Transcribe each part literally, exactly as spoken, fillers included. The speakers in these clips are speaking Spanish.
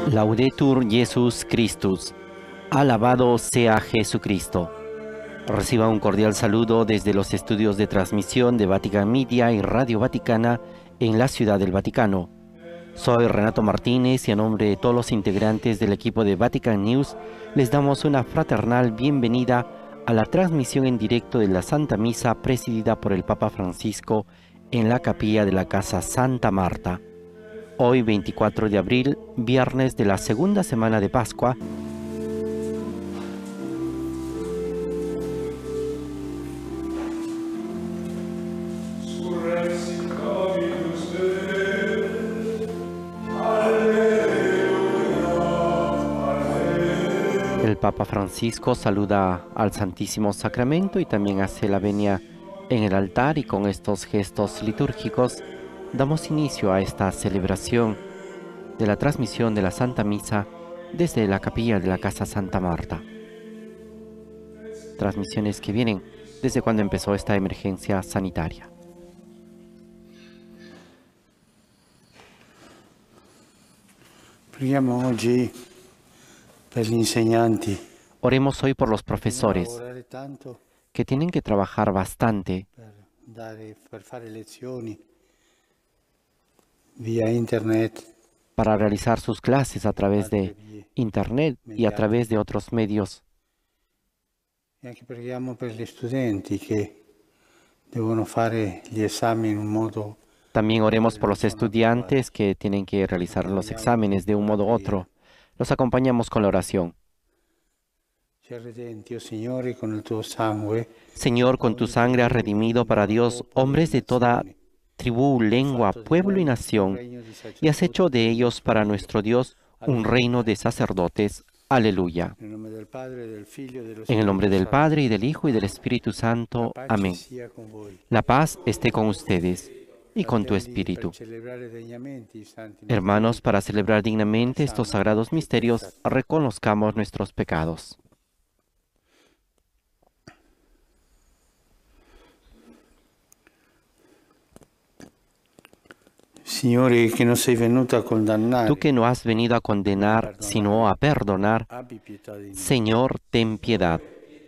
Laudetur Jesus Christus. Alabado sea Jesucristo. Reciba un cordial saludo desde los estudios de transmisión de Vatican Media y Radio Vaticana en la Ciudad del Vaticano. Soy Renato Martínez y a nombre de todos los integrantes del equipo de Vatican News les damos una fraternal bienvenida a la transmisión en directo de la Santa Misa presidida por el Papa Francisco en la capilla de la Casa Santa Marta. Hoy, veinticuatro de abril, viernes de la segunda semana de Pascua, el Papa Francisco saluda al Santísimo Sacramento y también hace la venia en el altar, y con estos gestos litúrgicos damos inicio a esta celebración de la transmisión de la Santa Misa desde la capilla de la Casa Santa Marta. Transmisiones que vienen desde cuando empezó esta emergencia sanitaria. Preghiamo oggi per gli insegnanti. Oremos hoy por los profesores que tienen que trabajar bastante Per dare, per fare lezioni via internet. para realizar sus clases a través de internet y a través de otros medios. E anche preghiamo per gli studenti che devono fare gli esami in un modo. También oremos por los estudiantes que tienen que realizar los exámenes de un modo u otro. Los acompañamos con la oración. Ci ha redenti, o Signore, con il tuo sangue. Señor, con tu sangre has redimido para Dios hombres de toda tribu, lengua, pueblo y nación, y has hecho de ellos para nuestro Dios un reino de sacerdotes. Aleluya. Nel nome del Padre, del Figlio e dello En el nombre del Spirito Padre, y del Hijo, y del Espíritu Santo. Santo. Amén. Pace sia con voi. La paz esté con ustedes y con tu espíritu. Per celebrare degnamente i santi Hermanos, para celebrar dignamente estos sagrados misterios, reconozcamos nuestros pecados. Signore, che non sei venuto a condannare. Tú que no has venido a condenar, sino a perdonar, Abbi pietà di noi. Señor, ten piedad.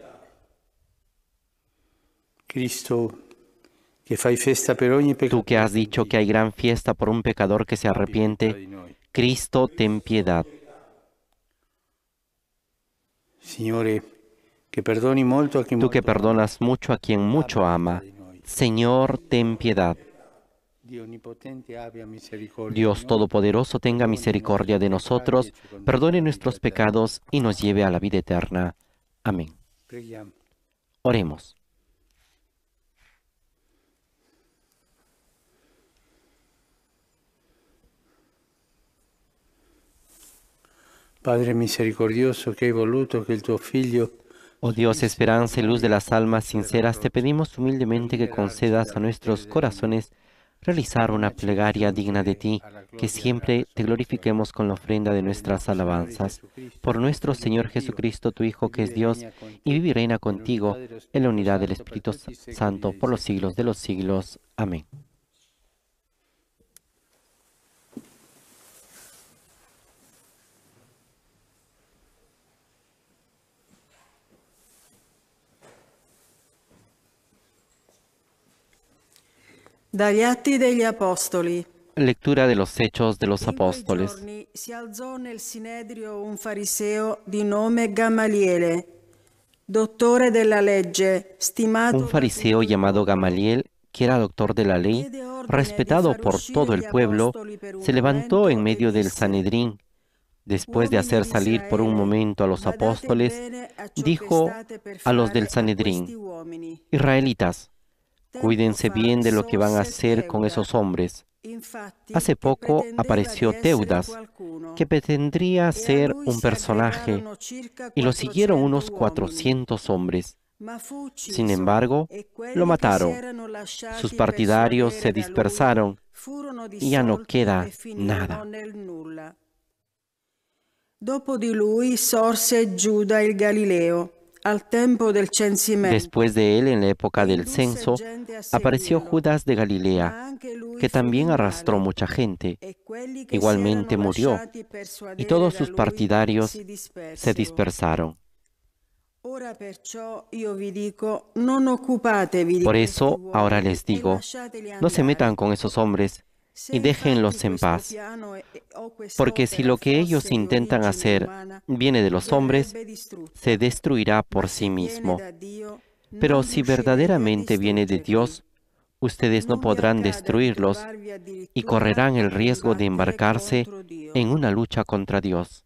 Cristo, che fai festa per ogni Tú peccato. que has dicho que hay gran fiesta por un pecador que se arrepiente, Cristo, ten piedad. Signore, che perdoni molto a chi Tú que molto perdonas mucho a quien mucho ama, Señor, ten piedad. Dio onnipotente abbia misericordia. Dios Todopoderoso tenga misericordia de nosotros, perdone nuestros pecados y nos lleve a la vida eterna. Amén. Preghiamo. Oremos. Padre misericordioso, che hai voluto che il tuo Figlio Oh Dios, esperanza y luz de las almas sinceras, te pedimos humildemente que concedas a nuestros corazones realizar una plegaria digna de ti, que siempre te glorifiquemos con la ofrenda de nuestras alabanzas. Por nuestro Señor Jesucristo, tu Hijo, que es Dios, y vive y reina contigo en la unidad del Espíritu Santo por los siglos de los siglos. Amén. Dagli Atti degli Apostoli. Lectura de los Hechos de los In quei Apóstoles. giorni si alzò nel Sinedrio un fariseo di nome Gamaliele, dottore della legge, stimato Un fariseo llamado Gamaliel, que era doctor de la ley, respetado por todo el pueblo, se levantó en medio del Sanedrín. Después de hacer salir por un momento a los apóstoles, dijo a los del Sanedrín: Israelitas, cuídense bien de lo que van a hacer con esos hombres. Hace poco apareció Teudas, que pretendría ser un personaje, y lo siguieron unos cuatrocientos hombres. Sin embargo, lo mataron. Sus partidarios se dispersaron y ya no queda nada. Dopo di lui sorse Giuda il Galileo, al tempo del censimento. Después de él, en la época del censo, apareció Judas de Galilea, que también arrastró mucha gente. Igualmente murió, y todos sus partidarios se dispersaron. Por eso, ahora les digo, no se metan con esos hombres y déjenlos en paz, porque si lo que ellos intentan hacer viene de los hombres, se destruirá por sí mismo. Pero si verdaderamente viene de Dios, ustedes no podrán destruirlos y correrán el riesgo de embarcarse en una lucha contra Dios.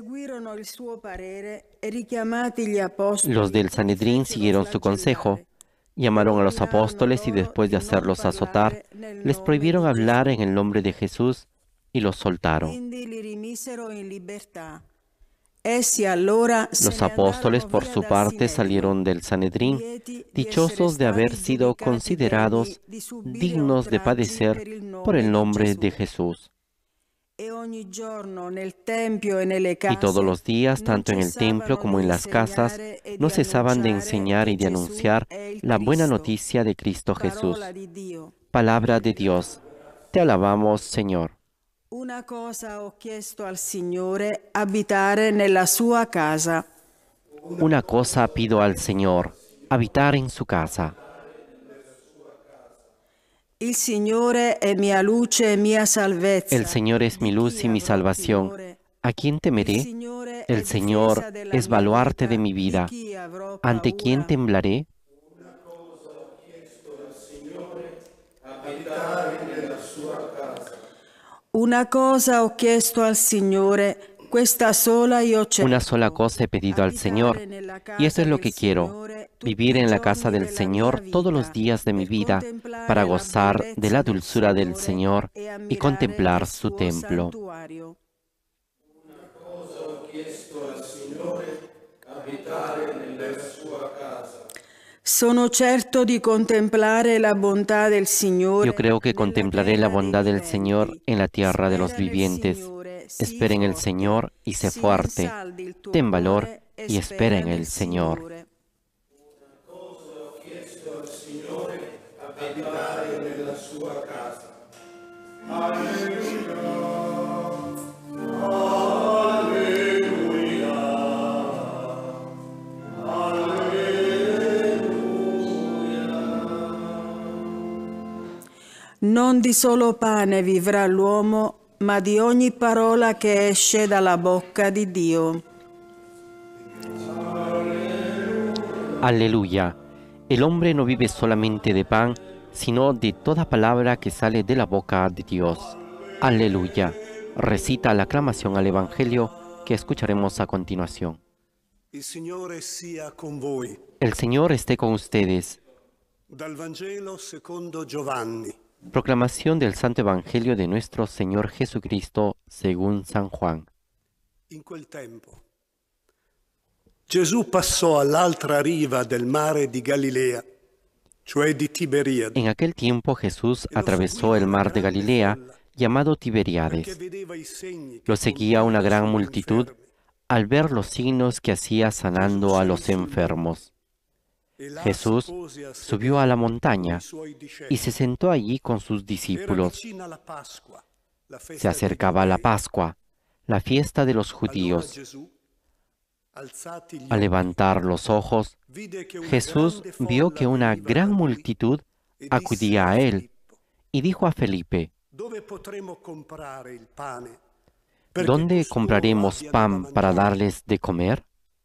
Los del Sanedrín siguieron su consejo. Llamaron a los apóstoles y después de hacerlos azotar, les prohibieron hablar en el nombre de Jesús y los soltaron. Los apóstoles, por su parte, salieron del Sanedrín, dichosos de haber sido considerados dignos de padecer por el nombre de Jesús. Y todos los días, tanto en el templo como en las casas, no cesaban de enseñar y de anunciar la buena noticia de Cristo Jesús. Palabra de Dios. Te alabamos, Señor. Una cosa ho chiesto al Signore, abitare nella sua casa. Una cosa pido al Señor, habitar en su casa. Il Signore è mia luce e mia salvezza. El Señor es mi luz y mi salvación. ¿A quién temeré? El Señor es baluarte de mi vida. ¿Ante quién temblaré? Una cosa ho chiesto al Signore, questa sola io cerco. Una sola cosa he pedido al Señor, y esto es lo que quiero, vivir en la casa del Señor todos los días de mi vida, para gozar de la dulzura del Señor y contemplar su templo. Sono certo di contemplare la bontà del Signore. Yo creo que contemplaré la bondad del Señor en la tierra de los vivientes. Espera en el Señor y sé fuerte. Ten valor y espera en el Señor. Non di solo pane vivrà l'uomo, ma di ogni parola che esce dalla bocca di Dio. Aleluya. El hombre no vive solamente de pan, sino de toda palabra que sale de la boca de Dios. Aleluya. Recita la aclamación al Evangelio que escucharemos a continuación. Il Signore sia con voi. El Señor esté con ustedes. Dal Vangelo secondo Giovanni. Proclamación del Santo Evangelio de nuestro Señor Jesucristo según San Juan. In quel tempo, Gesù passò all'altra riva del mare di Galilea, cioè di Tiberiade. En aquel tiempo Jesús atravesó el mar de Galilea, llamado Tiberiades. Lo seguía una gran multitud al ver los signos que hacía sanando a los enfermos. Jesús subió a la montaña y se sentó allí con sus discípulos. Se acercaba la Pascua, la fiesta de los judíos. Al levantar los ojos, Jesús vio que una gran multitud acudía a él y dijo a Felipe: ¿Dónde compraremos pan para darles de comer?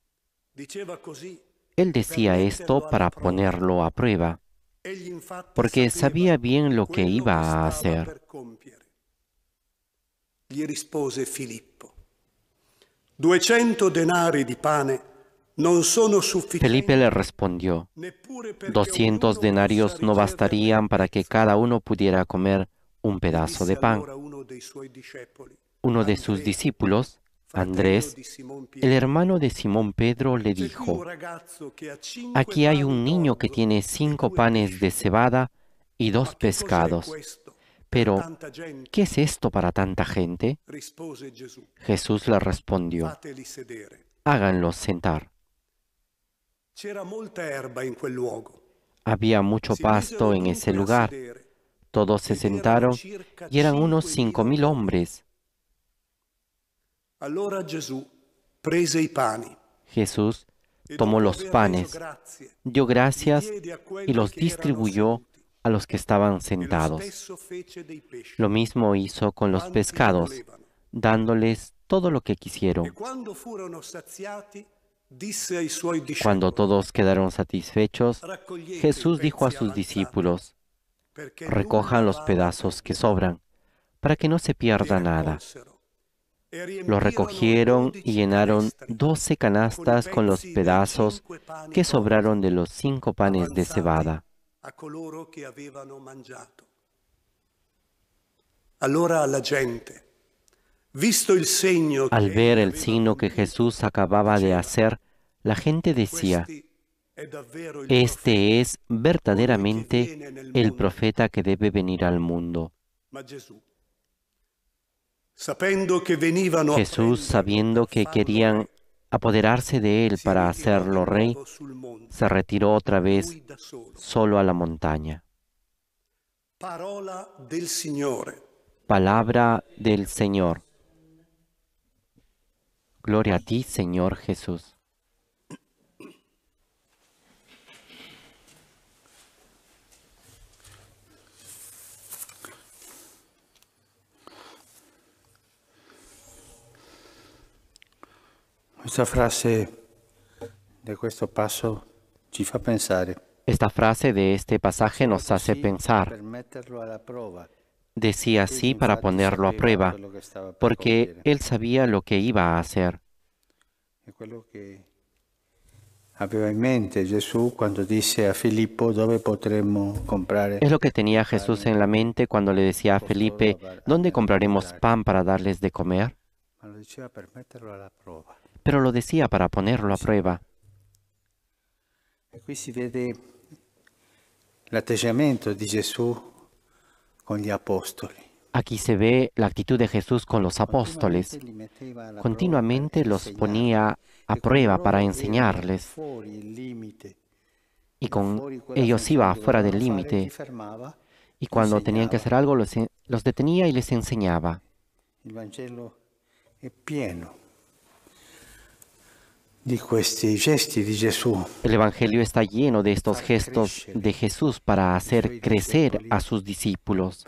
Él decía esto para ponerlo a prueba, porque sabía bien lo que iba a hacer. Gli rispose Filippo: duecento denari di pane non sono sufficienti. Felipe le respondió: doscientos denarios no bastarían para que cada uno pudiera comer un pedazo de pan. Uno de sus discípulos, Andrés, el hermano de Simón Pedro, le dijo: aquí hay un niño que tiene cinco panes de cebada y dos pescados. Pero, ¿qué es esto para tanta gente? Jesús le respondió: háganlos sentar. C'era molta erba in quel luogo. Había mucho pasto en ese lugar. Todos se sentaron y eran unos cinco mil hombres. Allora Gesù prese i pani. Jesús tomó los panes, dio gracias y los distribuyó a los que estaban sentados. Lo mismo hizo con los pescados, dándoles todo lo que quisieron. Cuando todos quedaron satisfechos, Jesús dijo a sus discípulos: recojan los pedazos que sobran, para que no se pierda nada. Los recogieron y llenaron doce canastas con los pedazos que sobraron de los cinco panes de cebada. Allora la gente, visto il segno Al ver el signo que Jesús acababa de hacer, la gente decía: este es verdaderamente el profeta que debe venir al mundo. Jesús, sabiendo que querían apoderarse de él para hacerlo rey, se retiró otra vez solo a la montaña. Palabra del Señor. Gloria a ti, Señor Jesús. Questa frase de questo passo ci fa pensare. Esta frase de este pasaje nos hace pensar. Decía así para ponerlo a prueba, porque él sabía lo que iba a hacer. Aveva in mente Gesù quando disse a Filippo dove potremmo comprare. Es lo que tenía Jesús en la mente cuando le decía a Felipe: ¿dónde compraremos pan para darles de comer? Ma lo diceva per metterlo alla prova. Pero lo decía para ponerlo a prueba. E qui si vede l'atteggiamento di Gesù con gli apostoli. Aquí se ve la actitud de Jesús con los apóstoles. Continuamente los ponía a prueba para enseñarles. Y con ellos iba fuera del límite. Y cuando tenían que hacer algo, los, los detenía y les enseñaba. Il Vangelo è pieno di questi gesti di Gesù. El Evangelio está lleno de estos gestos de Jesús para hacer crecer a sus discípulos,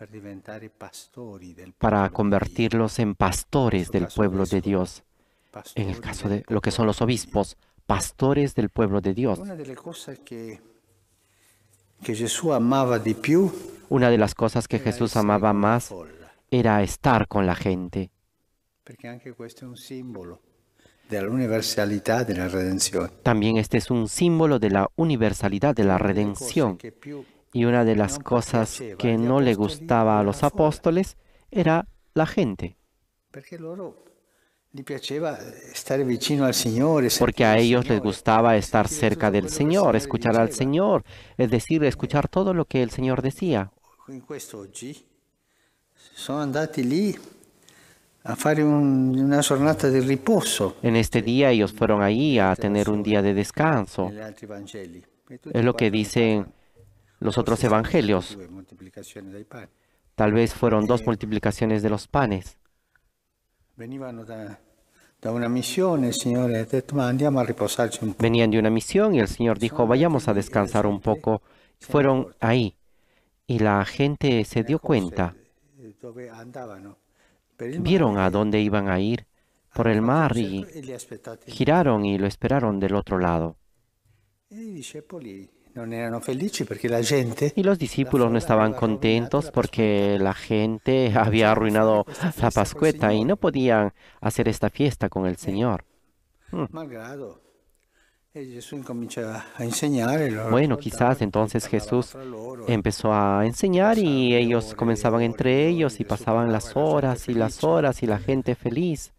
para convertirlos en pastores del pueblo de Dios. En el caso de lo que son los obispos, pastores del pueblo de Dios. Una de las cosas que, que Gesù amava di più Una de las cosas que Jesús amaba más era estar con la gente. Perché anche questo è un simbolo della universalità della redenzione. También este es un símbolo de la universalidad de la redención. Y una de las cosas que no le gustaba a los apóstoles era la gente. Perché loro gli piaceva stare vicino al Signore. Porque a ellos les gustaba estar cerca del Señor, escuchar al Señor, es decir, escuchar todo lo que el Señor decía. In questo oggi sono andati lì a fare un, una giornata di riposo. En este día ellos fueron ahí a tener un día de descanso. Es lo que dicen los otros evangelios. Tal vez fueron dos multiplicaciones de los panes. Venivano da, da una missione, il Signore ha detto: ma andiamo a riposarci un po'. Venían de una misión y el Señor dijo: vayamos a descansar un poco. Fueron ahí y la gente se dio cuenta. Vieron a dónde iban a ir, por el mar, y giraron y lo esperaron del otro lado. Y los discípulos no estaban contentos porque la gente había arruinado la Pascueta y no podían hacer esta fiesta con el Señor. Hmm. Bueno, quizás entonces Jesús empezó a enseñar y ellos comenzaban entre ellos y pasaban las horas y las horas y la gente feliz.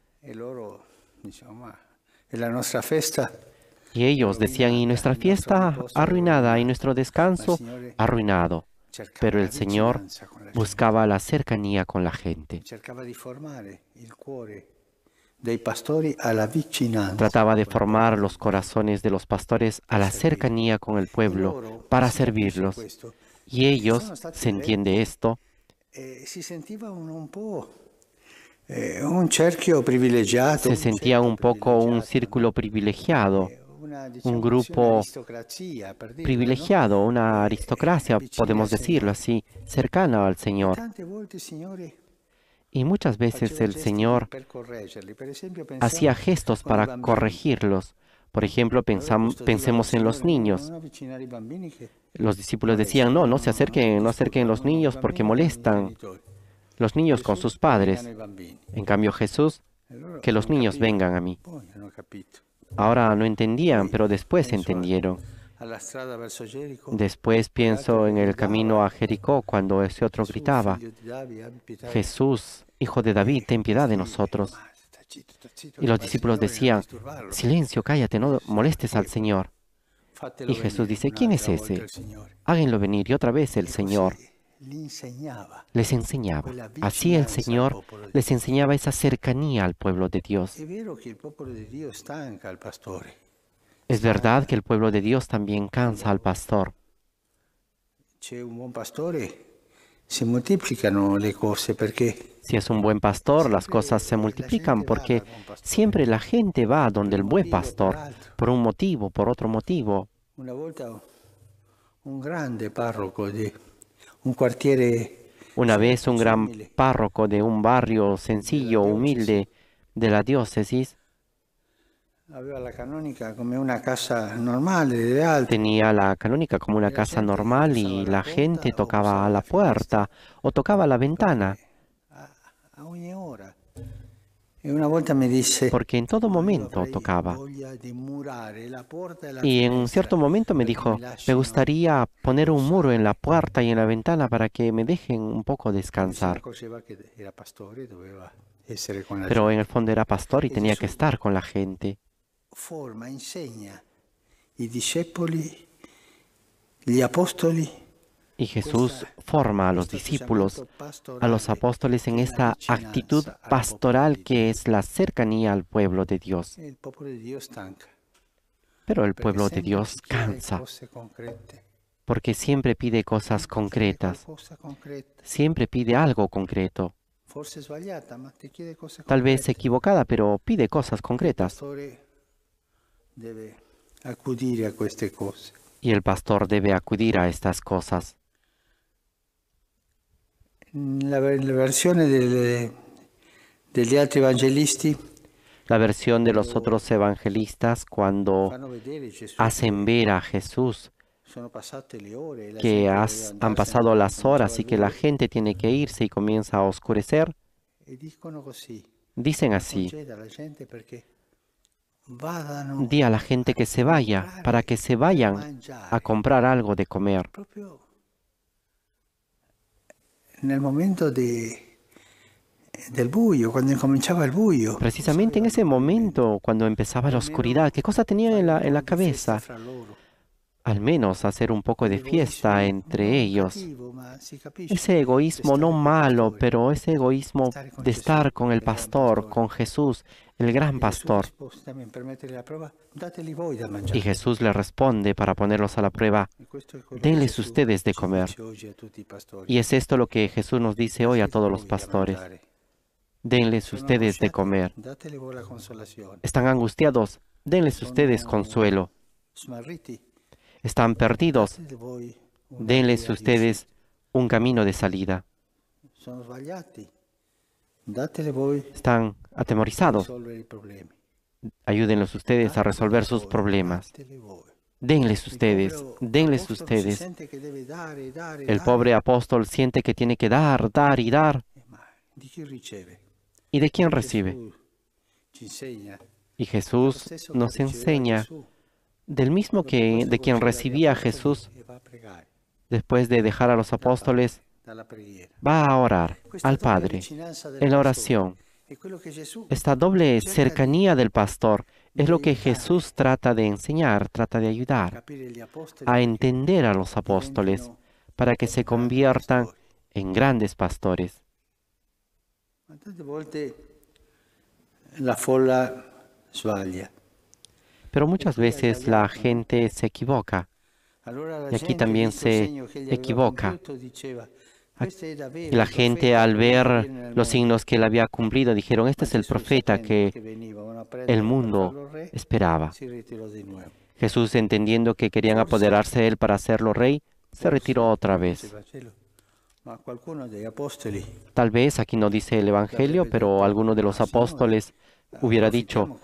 Y ellos decían: y nuestra fiesta arruinada y nuestro descanso arruinado. Pero el Señor buscaba la cercanía con la gente. dei pastori alla vicinanza. Trataba de formar los corazones de los pastores a la cercanía con el pueblo para servirlos. Y ellos, se entiende esto, Eh, si sentiva un, un po' eh, un cerchio privilegiato, se sentía un poco un círculo privilegiado, un grupo privilegiado, una aristocracia, podemos decirlo así, cercana al Señor. Y muchas veces el Señor hacía gestos para corregirlos. Por ejemplo, pensam- pensemos en los niños. Los discípulos decían, no, no se acerquen, no acerquen los niños porque molestan los niños con sus padres. En cambio Jesús, que los niños vengan a mí. Ahora no entendían, pero después entendieron. Después pienso en el camino a Jericó, cuando ese otro gritaba, Jesús, hijo de David, ten piedad de nosotros. Y los discípulos decían, silencio, cállate, no molestes al Señor. Y Jesús dice, ¿quién es ese? Háganlo venir. Y otra vez el Señor les enseñaba. Así el Señor les enseñaba esa cercanía al pueblo de Dios. Es verdad que el pueblo de Dios también cansa al pastor. Si es un buen pastor, las cosas se multiplican porque siempre la gente va donde el buen pastor, por un motivo, por otro motivo. Una volta un grande párroco de un quartiere Una vez un gran párroco de un barrio sencillo, humilde de la diócesis, aveva la canonica come una casa normale delle altre. Tenía la canónica como una casa normal y la gente tocaba a la puerta o tocaba a la ventana. A ogni ora. E una volta mi disse, porque en todo momento tocaba. Y en un cierto momento me dijo, me gustaría poner un muro en la puerta y en la ventana para que me dejen un poco descansar. Pero en el fondo era pastor y tenía que estar con la gente. Forma, insegna i discepoli, gli apostoli. Y Jesús forma a los discípulos, a los apóstoles en esta actitud pastoral que es la cercanía al pueblo de Dios. Pero el pueblo de Dios cansa, porque siempre pide cosas concretas, siempre pide algo concreto. Tal vez equivocada, pero pide cosas concretas. Y el pastor debe acudir a estas cosas. La, la versione delle, degli altri evangelisti, la versión de los otros evangelistas cuando hacen ver a Jesús que has, han pasado las horas y que la gente tiene que irse y comienza a oscurecer, dicen así: di a la gente que se vaya, para que se vayan a comprar algo de comer. En el momento de, del buio, cuando incominciaba el buio. Precisamente en ese momento, cuando empezaba la oscuridad, ¿qué cosa tenían en la, en la cabeza? Al menos hacer un poco de fiesta entre ellos. Ese egoísmo no malo, pero ese egoísmo de estar con el pastor, con Jesús, el gran pastor. Y Jesús le responde para ponerlos a la prueba: denles ustedes de comer. Y es esto lo que Jesús nos dice hoy a todos los pastores: denles ustedes de comer. ¿Están angustiados? Denles ustedes consuelo. ¿Están perdidos? Denles ustedes un camino de salida. ¿Están atemorizados? Ayúdenlos ustedes a resolver sus problemas. Denles ustedes, denles ustedes. El pobre apóstol siente que tiene que dar, dar y dar. ¿Y de quién recibe? Y Jesús nos enseña del mismo que de quien recibía Jesús después de dejar a los apóstoles. Va a orar al Padre en la oración. Esta doble cercanía del pastor es lo que Jesús trata de enseñar, trata de ayudar a entender a los apóstoles para que se conviertan en grandes pastores. la folla sbaglia. Pero muchas veces la gente se equivoca. Y aquí también se equivoca. Y la gente, al ver los signos que él había cumplido, dijeron, este es el profeta que el mundo esperaba. Jesús, entendiendo que querían apoderarse de él para hacerlo rey, se retiró otra vez. Tal vez, aquí no dice el Evangelio, pero alguno de los apóstoles hubiera dicho,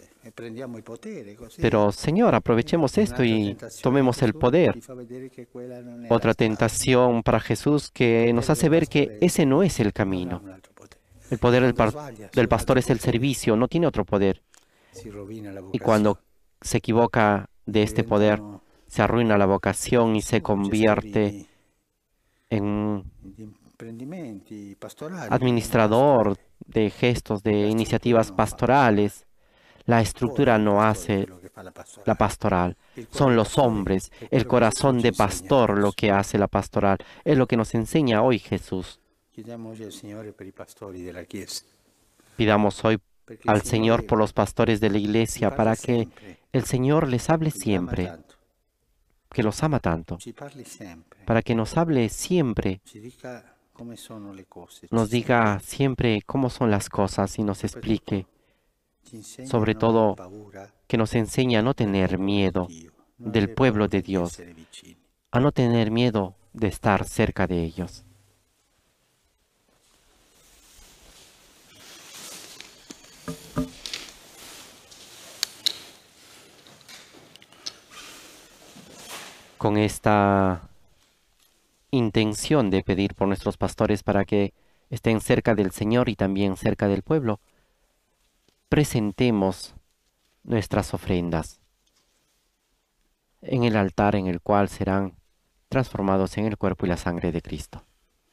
pero Señor, aprovechemos esto y tomemos el poder. Otra tentación para Jesús que nos hace ver que ese no es el camino. El poder del, par- del pastor es el servicio, no tiene otro poder. Y cuando se equivoca de este poder, se arruina la vocación y se convierte en administrador de gestos, de iniciativas pastorales. La estructura no hace la pastoral, son los hombres, el corazón de pastor lo que hace la pastoral. Es lo que nos enseña hoy Jesús. Pidamos hoy al Señor por los pastores de la iglesia para que el Señor les hable siempre, que los ama tanto, para que nos hable siempre, nos diga siempre cómo son las cosas y nos explique. Sobre todo, que nos enseñe a no tener miedo del pueblo de Dios, a no tener miedo de estar cerca de ellos. Con esta intención de pedir por nuestros pastores para que estén cerca del Señor y también cerca del pueblo, presentemos nuestras ofrendas en el altar en el cual serán transformados en el cuerpo y la sangre de Cristo.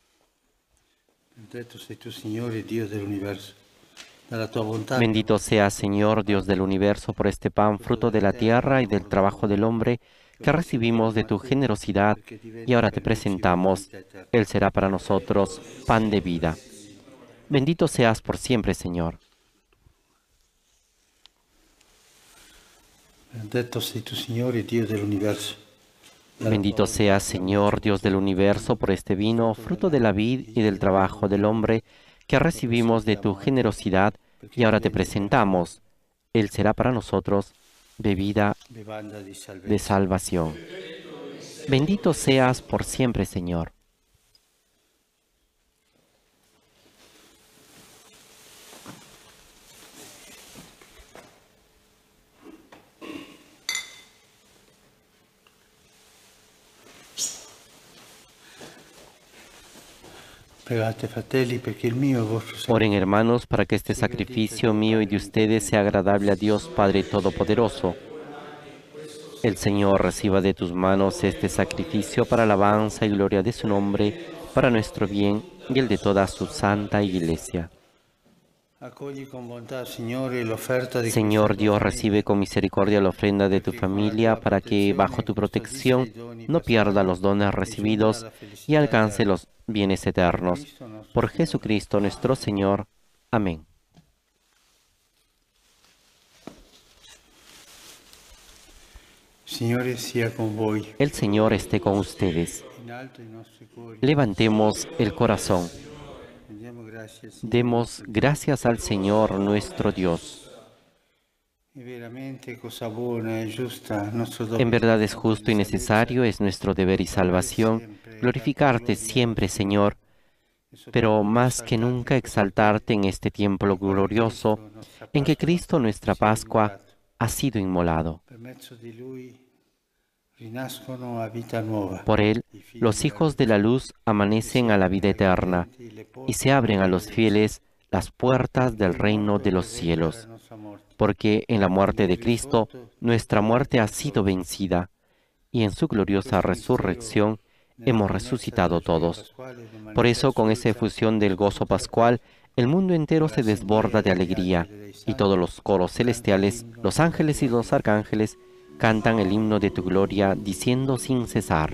Bendito sea, Señor, Dios del universo, por este pan, fruto de la tierra y del trabajo del hombre, que recibimos de tu generosidad, y ahora te presentamos. Él será para nosotros pan de vida. Bendito seas por siempre, Señor. Benedetto sei tu, Signore, Dio dell'universo. Bendito seas, Señor, Dios del universo, por este vino, fruto de la vid y del trabajo del hombre, que recibimos de tu generosidad, y ahora te presentamos. Él será para nosotros bebida de salvación. Bendito seas por siempre, Señor. Oren, hermanos, para que este sacrificio mío y de ustedes sea agradable a Dios Padre Todopoderoso. El Señor reciba de tus manos este sacrificio para alabanza y gloria de su nombre, para nuestro bien y el de toda su santa Iglesia. Señor Dios, recibe con misericordia la ofrenda de tu familia para que, bajo tu protección, no pierda los dones recibidos y alcance los bienes eternos. Por Jesucristo nuestro Señor. Amén. El Señor esté con ustedes. Levantemos el corazón. Demos gracias al Señor nuestro Dios. En verdad es justo y necesario, es nuestro deber y salvación, glorificarte siempre, Señor, pero más que nunca exaltarte en este tiempo glorioso en que Cristo, nuestra Pascua, ha sido inmolado. Por él, los hijos de la luz amanecen a la vida eterna y se abren a los fieles las puertas del reino de los cielos, porque en la muerte de Cristo nuestra muerte ha sido vencida y en su gloriosa resurrección hemos resucitado todos. Por eso, con esa efusión del gozo pascual, el mundo entero se desborda de alegría y todos los coros celestiales, los ángeles y los arcángeles cantan el himno de tu gloria, diciendo sin cesar: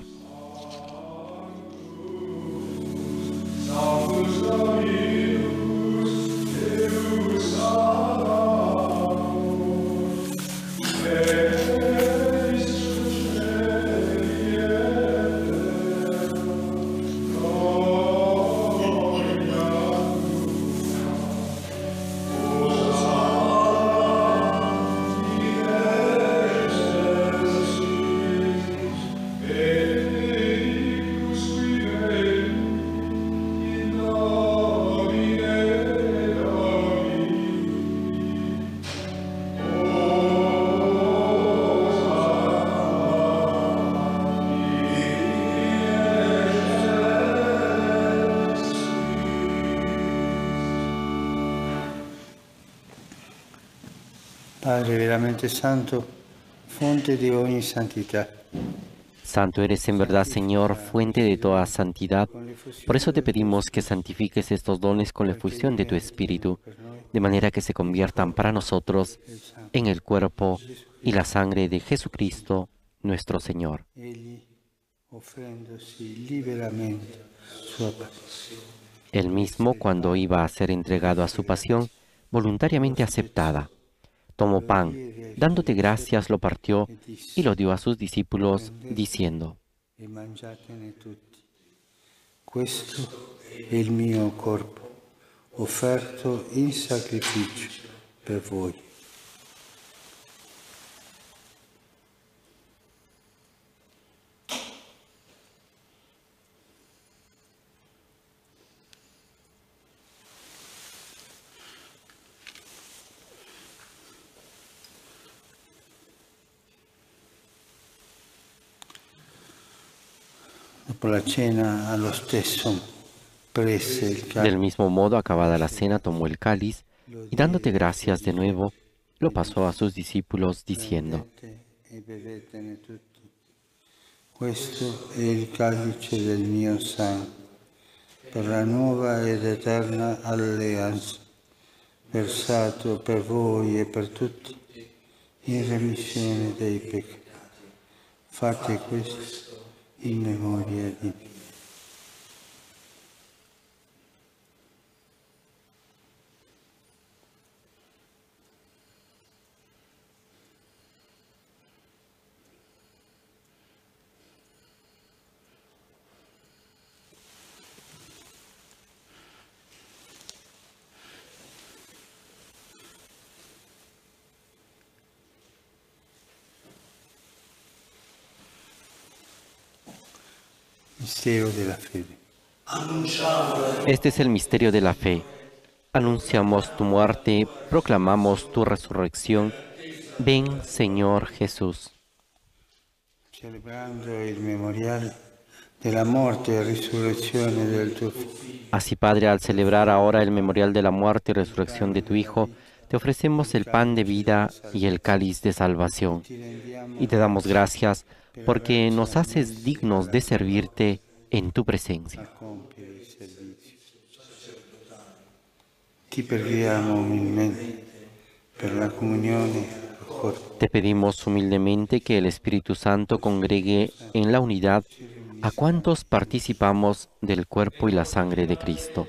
Deus Deus, Deus Padre veramente santo, fuente de ogni santidad. Santo eres en verdad, Señor, fuente de toda santidad. Por eso te pedimos que santifiques estos dones con la efusión de tu Espíritu, de manera que se conviertan para nosotros en el cuerpo y la sangre de Jesucristo, nuestro Señor. Él mismo, cuando iba a ser entregado a su pasión, voluntariamente aceptada, tomó pan, dándote gracias, lo partió y lo dio a sus discípulos, diciendo: Questo è il mio corpo, offerto in sacrificio per voi. Dopo la cena, allo stesso, prese il Del cálice, mismo modo, acabada la cena, tomó el cáliz y dándote gracias de nuevo, lo pasó a sus discípulos, diciendo: e bevetene tutti. Questo è il calice del mio sangue, per la nuova ed eterna alleanza, versato per voi e per tutti, in remissione dei peccati. Fate questo in memoria di me. Mistero della fede. Este es el misterio de la fe. Anunciamos tu muerte, proclamamos tu resurrección. Ven, Señor Jesús. Celebrando il memorial della morte e risurrezione del tuo Figlio, Así, Padre, al celebrar ahora el memorial de la muerte y resurrección de tu Hijo, te ofrecemos el pan de vida y el cáliz de salvación. Y te damos gracias porque nos haces dignos de servirte en tu presencia. compiere il servizio. Ti preghiamo umilmente per la comunione al corpo Te pedimos humildemente que el Espíritu Santo congregue en la unidad a cuantos participamos del cuerpo y la sangre de Cristo.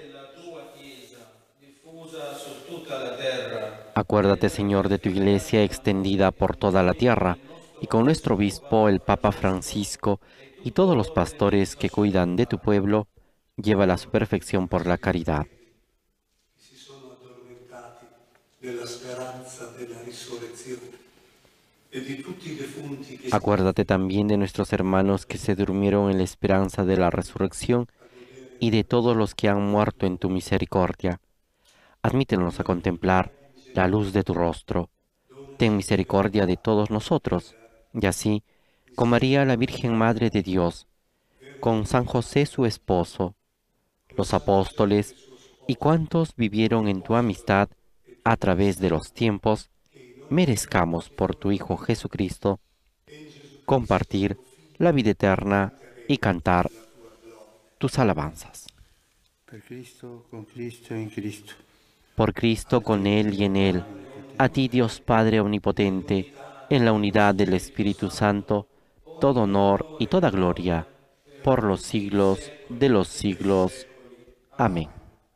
Acuérdate, Señor, de tu Iglesia extendida por toda la tierra, y con nuestro obispo, el Papa Francisco, y todos los pastores que cuidan de tu pueblo, llévala a su perfección por la caridad. Si sono addormentati della speranza della risurrezione e di tutti i defunti che Acuérdate también de nuestros hermanos que se durmieron en la esperanza de la resurrección y de todos los que han muerto en tu misericordia. Admítenos a contemplar la luz de tu rostro. Ten misericordia de todos nosotros, y así, con María, la Virgen Madre de Dios, con San José su esposo, los apóstoles y cuantos vivieron en tu amistad a través de los tiempos, merezcamos por tu Hijo Jesucristo compartir la vida eterna y cantar tus alabanzas. per Cristo, con Cristo e in Cristo. Por Cristo, con Él y en Él, a ti, Dios Padre Omnipotente, en la unidad del Espíritu Santo, todo honor y toda gloria, por los siglos de los siglos. Amén.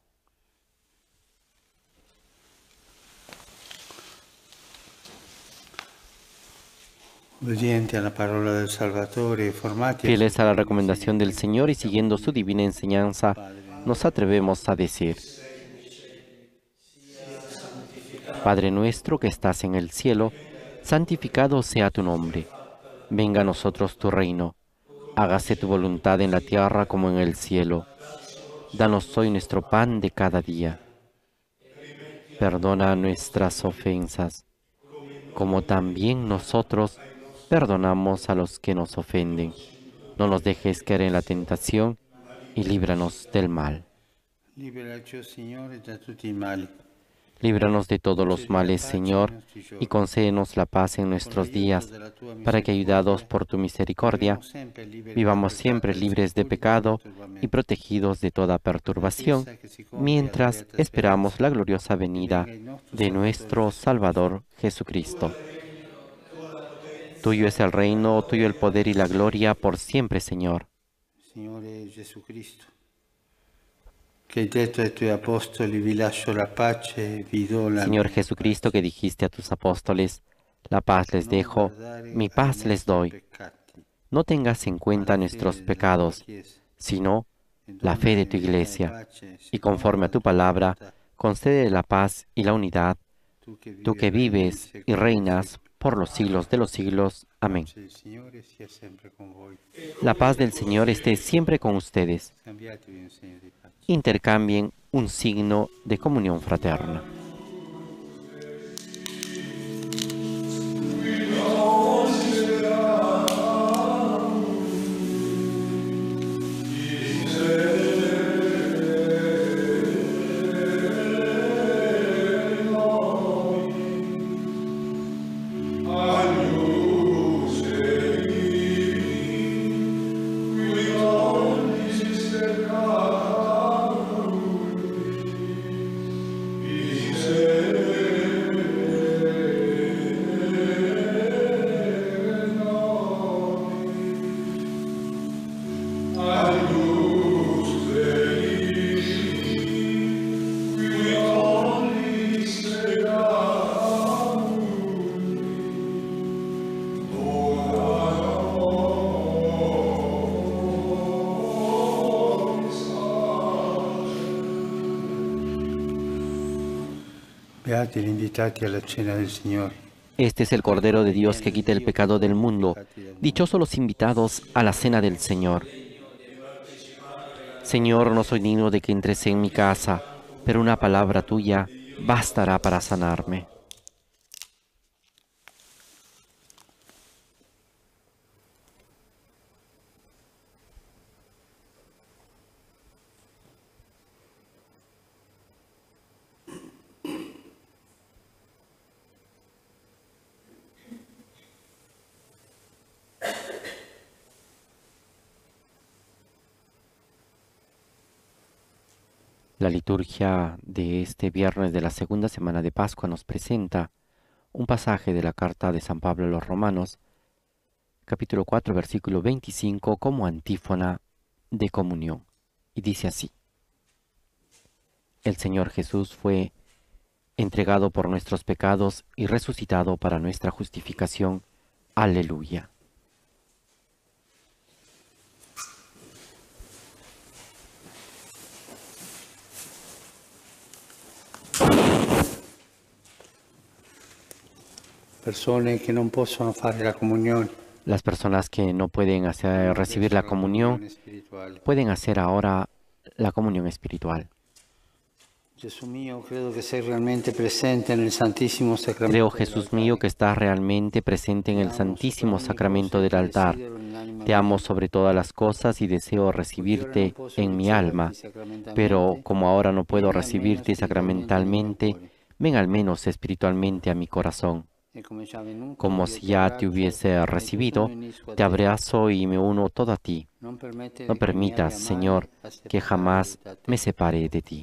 Obbedienti alla parola del Salvatore, formati a Fieles a la recomendación del Señor y siguiendo su divina enseñanza, nos atrevemos a decir: Padre nuestro que estás en el cielo, santificado sea tu nombre. Venga a nosotros tu reino. Hágase tu voluntad en la tierra como en el cielo. Danos hoy nuestro pan de cada día. Perdona nuestras ofensas, como también nosotros perdonamos a los que nos ofenden. No nos dejes caer en la tentación y líbranos del mal. liberaci, o Signore, da tutti i mali. Líbranos de todos los males, Señor, y concédenos la paz en nuestros días, para que, ayudados por tu misericordia, vivamos siempre libres de pecado y protegidos de toda perturbación, mientras esperamos la gloriosa venida de nuestro Salvador Jesucristo. Tuyo es el reino, tuyo el poder y la gloria por siempre, Señor. Signore Gesù Cristo, che hai detto ai tuoi apostoli, vi lascio la pace, vi do la Señor Jesucristo, que dijiste a tus apóstoles, la paz les dejo, mi paz les doy. No tengas en cuenta nuestros pecados, sino la fe de tu Iglesia, y conforme a tu palabra, concede la paz y la unidad, tú que vives y reinas por los siglos de los siglos. Amén. La paz del Señor esté siempre con ustedes. Intercambien un signo de comunión fraterna. Beati gli invitati alla cena del Signore. Este es el Cordero de Dios que quita el pecado del mundo. Dichosos los invitados a la cena del Señor. Señor, no soy digno de que entres en mi casa, pero una palabra tuya bastará para sanarme. La liturgia de este viernes de la segunda semana de Pascua nos presenta un pasaje de la carta de San Pablo a los Romanos, capítulo cuatro, versículo veinticinco, como antífona de comunión. Y dice así: El Señor Jesús fue entregado por nuestros pecados y resucitado para nuestra justificación. Aleluya. Persone che non possono fare la comunione. Las personas que no pueden hacer, recibir la comunión pueden hacer ahora la comunión espiritual. Gesù mio, credo che sei realmente presente nel Santissimo Sacramento. Creo, Jesús mío, que estás realmente presente en el Santísimo Sacramento del altar. Te amo sobre todas las cosas y deseo recibirte en mi alma, pero como ahora no puedo recibirte sacramentalmente, ven al menos espiritualmente a mi corazón. Como si ya te hubiese recibido, te abrazo y me uno todo a ti. No permitas, Señor, que jamás me separe de ti.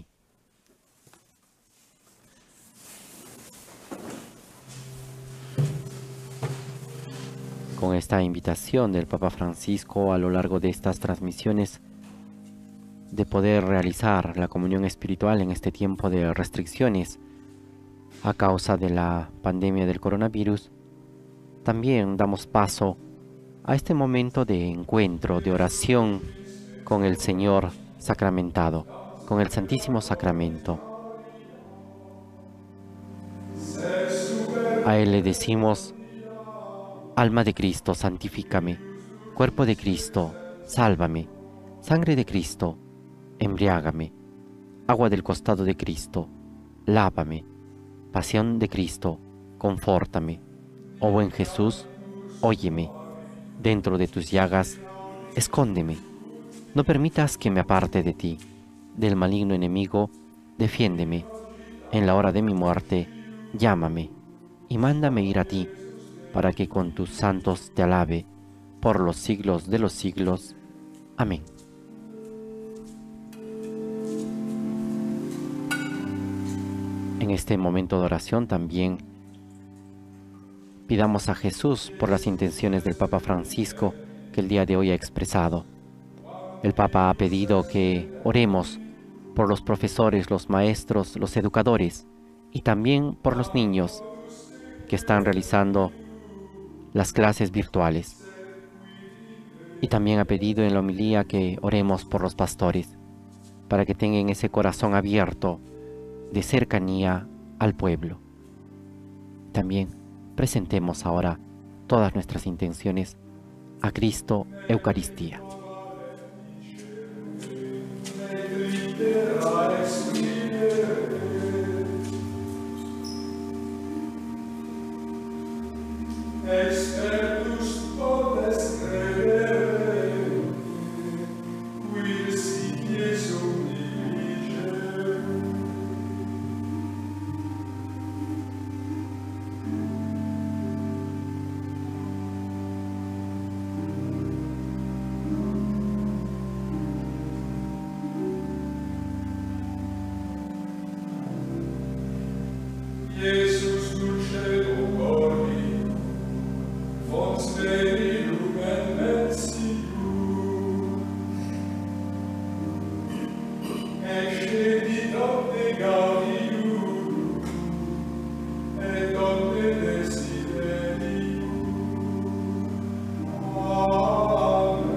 Con esta invitación del Papa Francisco a lo largo de estas transmisiones de poder realizar la comunión espiritual en este tiempo de restricciones a causa de la pandemia del coronavirus, también damos paso a este momento de encuentro, de oración con el Señor sacramentado, con el Santísimo Sacramento. A Él le decimos: alma de Cristo, santifícame; cuerpo de Cristo, sálvame; sangre de Cristo, embriágame; agua del costado de Cristo, lávame; pasión de Cristo, confórtame. Oh buen Jesús, óyeme; dentro de tus llagas, escóndeme. No permitas que me aparte de ti; del maligno enemigo, defiéndeme. en la hora de mi muerte, llámame y mándame ir a ti, para que con tus santos te alabe por los siglos de los siglos. Amén. En este momento de oración también pidamos a Jesús por las intenciones del Papa Francisco que el día de hoy ha expresado. El Papa ha pedido que oremos por los profesores, los maestros, los educadores y también por los niños que están realizando las clases virtuales. Y también ha pedido en la homilía que oremos por los pastores, para que tengan ese corazón abierto de cercanía al pueblo. También presentemos ahora todas nuestras intenciones a Cristo Eucaristía. Jesus dulcedo cori, fons verilum et mensium, excedit omne gaudium, et omne desiderium. Amen.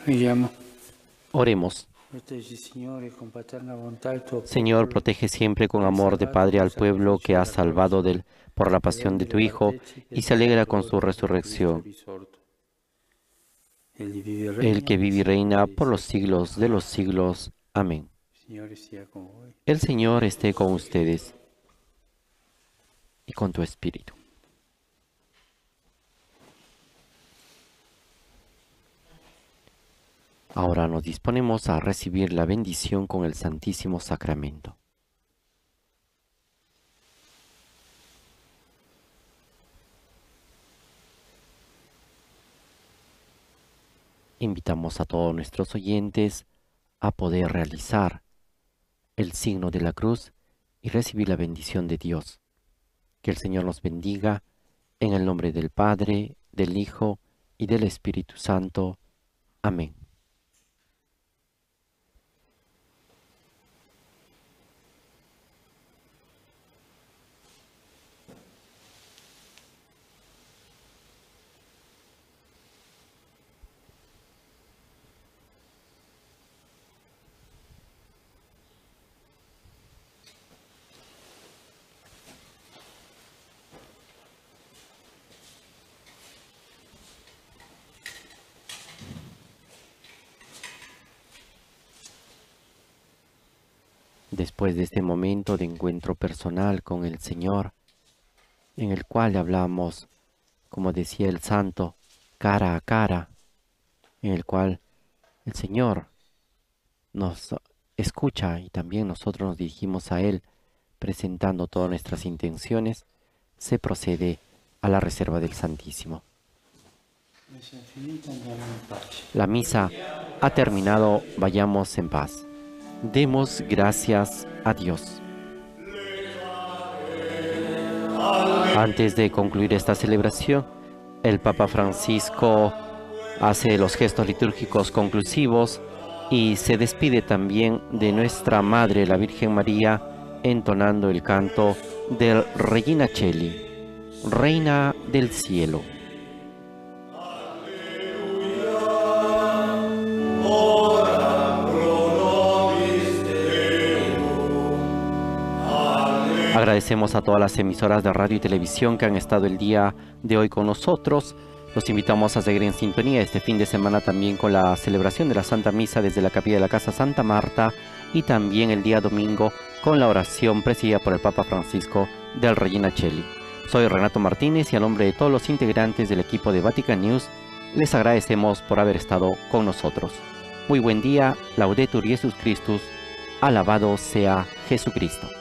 Preghiamo. Oremos. Proteggi, Signore, con paterna bontà il tuo Señor, popolo. protege siempre con amor de Padre al pueblo que has salvado del, por la pasión de tu Hijo y se alegra con su resurrección. Egli vive e regna El que vive y reina por los siglos de los siglos. Amén. Il Signore sia con voi. El Señor esté con ustedes y con tu espíritu. Ahora nos disponemos a recibir la bendición con el Santísimo Sacramento. Invitamos a todos nuestros oyentes a poder realizar el signo de la cruz y recibir la bendición de Dios. Que el Señor nos bendiga en el nombre del Padre, del Hijo y del Espíritu Santo. Amén. Después de este momento de encuentro personal con el Señor, en el cual hablamos, como decía el santo, cara a cara, en el cual el Señor nos escucha y también nosotros nos dirigimos a Él, presentando todas nuestras intenciones, se procede a la reserva del Santísimo. La misa ha terminado, vayamos en paz. Demos gracias a Dios. Antes de concluir esta celebración, el Papa Francisco hace los gestos litúrgicos conclusivos y se despide también de nuestra Madre, la Virgen María, entonando el canto del Regina Coeli, Reina del Cielo. Agradecemos a todas las emisoras de radio y televisión que han estado el día de hoy con nosotros. Los invitamos a seguir en sintonía este fin de semana también con la celebración de la Santa Misa desde la Capilla de la Casa Santa Marta y también el día domingo con la oración presidida por el Papa Francisco del Regina Coeli. Soy Renato Martínez y a nombre de todos los integrantes del equipo de Vatican News les agradecemos por haber estado con nosotros. Muy buen día, Laudetur Jesus Christus, alabado sea Jesucristo.